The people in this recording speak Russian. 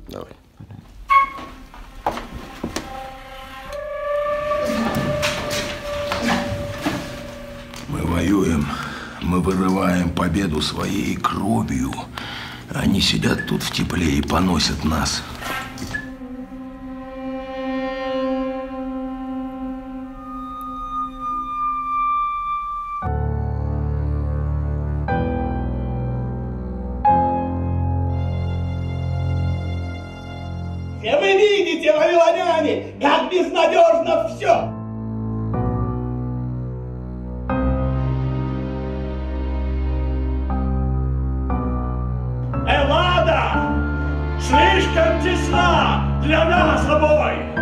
Давай. Мы воюем, мы вырываем победу своей кровью. Они сидят тут в тепле и поносят нас. Все вы видите, вавилоняне, как безнадежно все. Эллада слишком тесна для нас обоих.